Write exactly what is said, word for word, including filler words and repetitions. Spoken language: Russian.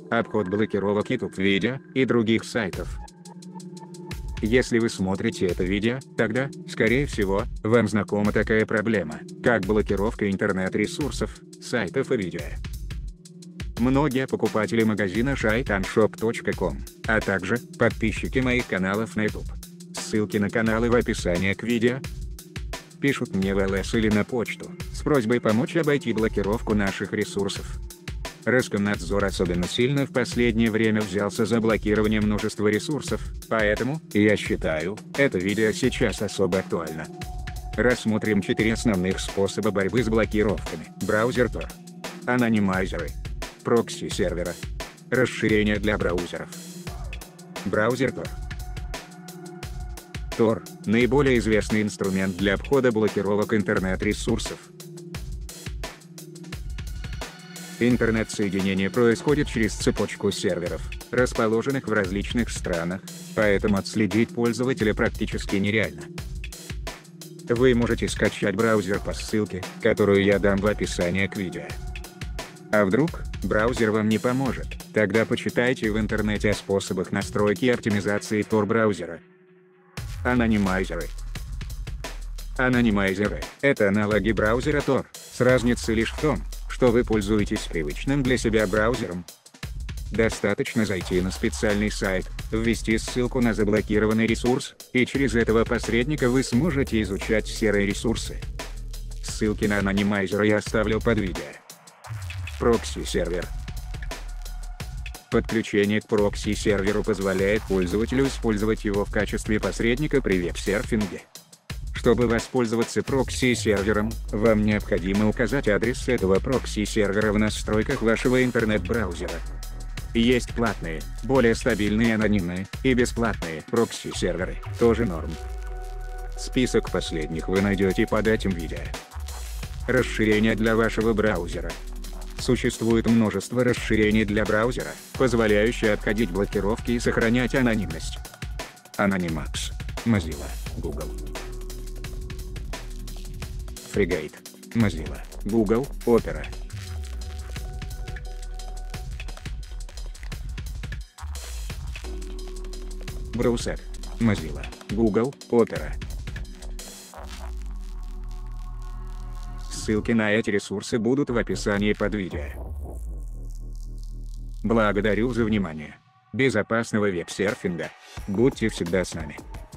Обход блокировок YouTube-видео и других сайтов. Если вы смотрите это видео, тогда, скорее всего, вам знакома такая проблема, как блокировка интернет-ресурсов, сайтов и видео. Многие покупатели магазина шайтаншоп точка ком, а также подписчики моих каналов на YouTube. Ссылки на каналы в описании к видео. Пишут мне в ЛС или на почту, с просьбой помочь обойти блокировку наших ресурсов. Роскомнадзор особенно сильно в последнее время взялся за блокирование множества ресурсов, поэтому, я считаю, это видео сейчас особо актуально. Рассмотрим четыре основных способа борьбы с блокировками. Браузер Tor. Анонимайзеры. Прокси сервера. Расширение для браузеров. Браузер Tor. Tor – наиболее известный инструмент для обхода блокировок интернет-ресурсов. Интернет-соединение происходит через цепочку серверов, расположенных в различных странах, поэтому отследить пользователя практически нереально. Вы можете скачать браузер по ссылке, которую я дам в описании к видео. А вдруг браузер вам не поможет? Тогда почитайте в интернете о способах настройки и оптимизации Tor браузера. Анонимайзеры. Анонимайзеры – это аналоги браузера Tor, с разницей лишь в том, что вы пользуетесь привычным для себя браузером. Достаточно зайти на специальный сайт, ввести ссылку на заблокированный ресурс, и через этого посредника вы сможете изучать серые ресурсы. Ссылки на анонимайзеры я оставлю под видео. Прокси-сервер. Подключение к прокси-серверу позволяет пользователю использовать его в качестве посредника при веб-серфинге. Чтобы воспользоваться прокси-сервером, вам необходимо указать адрес этого прокси-сервера в настройках вашего интернет-браузера. Есть платные, более стабильные анонимные, и бесплатные прокси-серверы, тоже норм. Список последних вы найдете под этим видео. Расширение для вашего браузера. Существует множество расширений для браузера, позволяющие обходить блокировки и сохранять анонимность. Anonymax. Mozilla, Google. Frigate. Mozilla, Google, Opera. Browsec. Mozilla, Google, Opera. Ссылки на эти ресурсы будут в описании под видео. Благодарю за внимание. Безопасного веб-серфинга. Будьте всегда с нами.